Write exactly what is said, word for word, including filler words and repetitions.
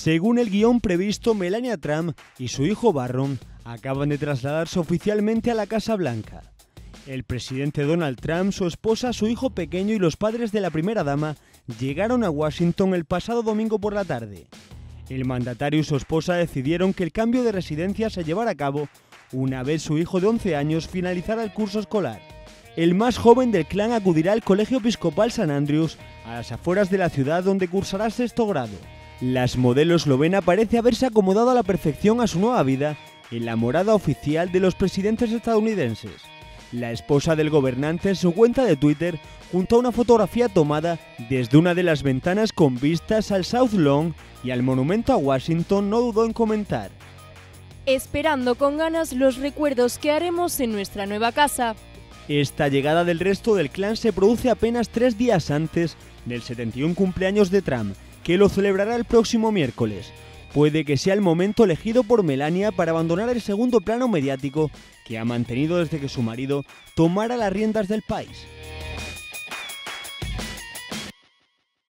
Según el guión previsto, Melania Trump y su hijo Barron acaban de trasladarse oficialmente a la Casa Blanca. El presidente Donald Trump, su esposa, su hijo pequeño y los padres de la primera dama llegaron a Washington el pasado domingo por la tarde. El mandatario y su esposa decidieron que el cambio de residencia se llevara a cabo una vez su hijo de once años finalizara el curso escolar. El más joven del clan acudirá al Colegio Episcopal San Andrews, a las afueras de la ciudad, donde cursará sexto grado. La modelo eslovena parece haberse acomodado a la perfección a su nueva vida en la morada oficial de los presidentes estadounidenses. La esposa del gobernante, en su cuenta de Twitter, junto a una fotografía tomada desde una de las ventanas con vistas al South Lawn y al monumento a Washington, no dudó en comentar: esperando con ganas los recuerdos que haremos en nuestra nueva casa. Esta llegada del resto del clan se produce apenas tres días antes del setenta y un cumpleaños de Trump, que lo celebrará el próximo miércoles. Puede que sea el momento elegido por Melania para abandonar el segundo plano mediático que ha mantenido desde que su marido tomara las riendas del país.